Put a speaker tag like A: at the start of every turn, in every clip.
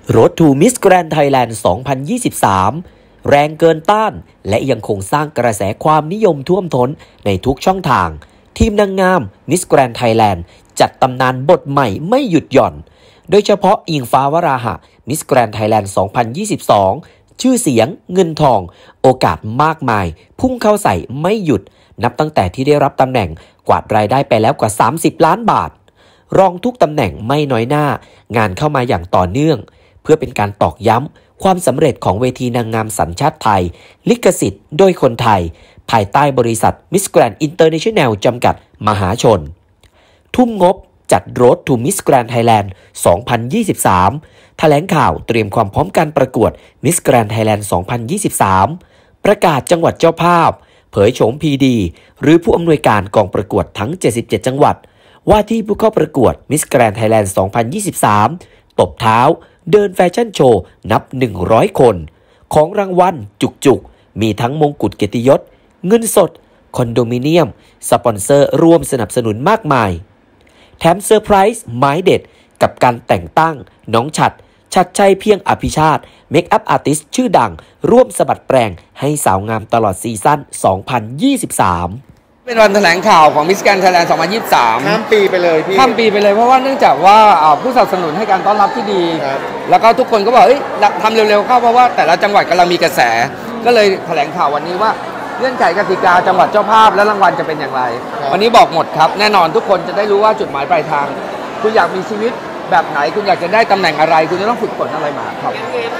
A: Road to Miss Grand Thailand 2023 แรงเกินต้านและยังคงสร้างกระแสความนิยมท่วมท้นในทุกช่องทางทีมนางงาม Miss Grand Thailand จัดตำนานบทใหม่ไม่หยุดหย่อนโดยเฉพาะอิงฟ้าวราหะ Miss Grand Thailand 2022 ชื่อเสียงเงินทองโอกาสมากมายพุ่งเข้าใส่ไม่หยุดนับตั้งแต่ที่ได้รับตำแหน่งกวาดรายได้ไปแล้วกว่า30ล้านบาทรองทุกตำแหน่งไม่น้อยหน้างานเข้ามาอย่างต่อเนื่องเพื่อเป็นการตอกย้ำความสำเร็จของเวทีนางงามสัญชาติไทยลิขสิทธิ์โดยคนไทยภายใต้บริษัท Miss Grand International จำกัดมหาชนทุ่มงบจัด Road to Miss Grand Thailand 2023 แถลงข่าวเตรียมความพร้อมการประกวด Miss Grand Thailand 2023 ประกาศจังหวัดเจ้าภาพเผยโฉม PD หรือผู้อำนวยการกองประกวดทั้ง77จังหวัดว่าที่ผู้เข้าประกวด Miss Grand Thailand 2023 ตบเท้าเดินแฟชั่นโชว์นับ100คนของรางวัลจุกๆมีทั้งมงกุฎเกียรติยศเงินสดคอนโดมิเนียมสปอนเซอร์ร่วมสนับสนุนมากมายแถมเซอร์ไพรส์ไม้เด็ดกับการแต่งตั้งน้องชัดชัยเพียงอภิชาติเมคอัพอาร์ติสต์ชื่อดังร่วมสะบัดแปลงให้สาวงามตลอดซีซั่น2023
B: เป็นวันแถลงข่าวของ Miss Grand Thailand 2023
C: ข้ามปีไปเลยพี่
B: ข้ามปีไปเลยเพราะว่าเนื่องจากว่าผู้สนับสนุนให้การต้อนรับที่ดีแล้วก็ทุกคนก็บอกเฮ้ยทำเร็วๆเข้าเพราะว่าแต่ละจังหวัดกำลังมีกระแสก็เลยแถลงข่าววันนี้ว่าเงื่อนไขกติกาจังหวัดเจ้าภาพและรางวัลจะเป็นอย่างไรวันนี้บอกหมดครับแน่นอนทุกคนจะได้รู้ว่าจุดหมายปลายทางคุณอยากมีชีวิตแบบไหนคุณอยากจะได้ตำแหน่งอะไรคุณจะต้องฝึกฝนอะไรมาครับ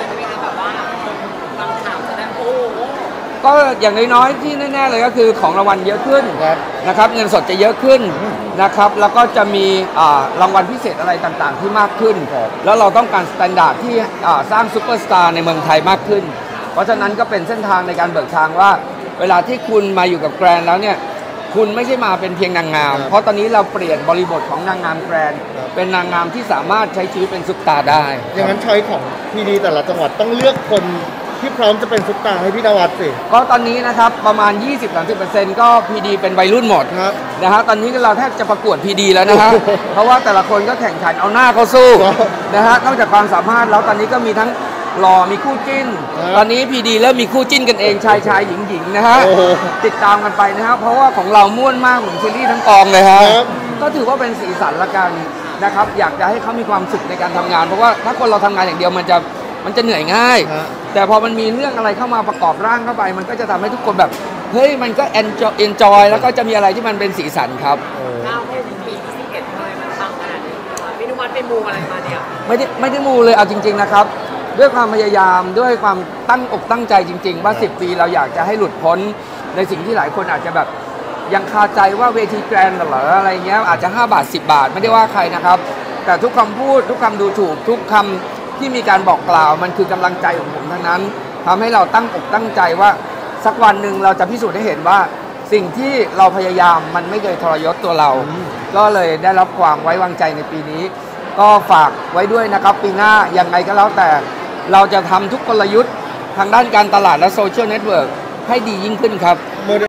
B: ก็อย่างน้อยๆที่แน่ๆเลยก็คือของรางวัลเยอะขึ้นนะครับเงินสดจะเยอะขึ้นนะครับแล้วก็จะมีรางวัลพิเศษอะไรต่างๆที่มากขึ้นแล้วเราต้องการมาตรฐานที่สร้างซูเปอร์สตาร์ในเมืองไทยมากขึ้นเพราะฉะนั้นก็เป็นเส้นทางในการเบิกทางว่าเวลาที่คุณมาอยู่กับแกรนแล้วเนี่ยคุณไม่ใช่มาเป็นเพียงนางงามเพราะตอนนี้เราเปลี่ยนบริบทของนางงามแกรนเป็นนางงามที่สามารถใช้ชีวิตเป็นซุปตาร์ได้
C: อย่างนั้นช้อยของพีดีแต่ละจังหวัดต้องเลือกคนที่พร้อมจะเป็นซุปตาร์ให้พี่นวัดสิ
B: ก็ตอนนี้นะครับประมาณ 20-30% ก็พีดีเป็นวัยรุ่นหมดนะฮะตอนนี้เราแทบจะประกวดพีดีแล้วนะฮะเพราะว่าแต่ละคนก็แข่งขันเอาหน้าเขาสู้นะฮะนอกจากความสามารถแล้วตอนนี้ก็มีทั้งหล่อมีคู่จิ้นตอนนี้พีดีเริ่มมีคู่จิ้นกันเองชายหญิงนะฮะติดตามกันไปนะฮะเพราะว่าของเราม่วนมากเหมือนซีรีส์ทั้งกองเลยฮะก็ถือว่าเป็นสีสันละกันนะครับอยากจะให้เขามีความสุขในการทำงานเพราะว่าถ้าคนเราทำงานอย่างเดียวมันจะเหนื่อยง่ายแต่พอมันมีเรื่องอะไรเข้ามาประกอบร่างเข้าไปมันก็จะทำให้ทุกคนแบบเฮ้ยมันก็ enjoy แล้วก็จะมีอะไรที่มันเป็นสีสันครับ
D: ปีที่11เลยมันฟังขนาดนี้พี่นุวัฒน์ไปมูอะไรมาเนี่ย
B: ไม่ได้มูเลยเอาจริงๆนะครับด้วยความพยายามด้วยความตั้งอกตั้งใจจริงๆว่า10 ปีเราอยากจะให้หลุดพ้นในสิ่งที่หลายคนอาจจะแบบยังคาใจว่าเวทีแกรนด์เหรออะไรเงี้ยอาจจะ5 บาท10 บาทไม่ได้ว่าใครนะครับแต่ทุกคำพูดทุกคำดูถูกทุกคำที่มีการบอกกล่าวมันคือกำลังใจของผมทั้งนั้นทำให้เราตั้งอกตั้งใจว่าสักวันหนึ่งเราจะพิสูจน์ให้เห็นว่าสิ่งที่เราพยายามมันไม่เคยทรยศตัวเราก็เลยได้รับความไว้วางใจในปีนี้ก็ฝากไว้ด้วยนะครับปีหน้ายังไงก็แล้วแต่เราจะทำทุกกลยุทธ์ทางด้านการตลาดและโซเชียลเน็ตเวิร์กให้ดียิ่งขึ้นครับ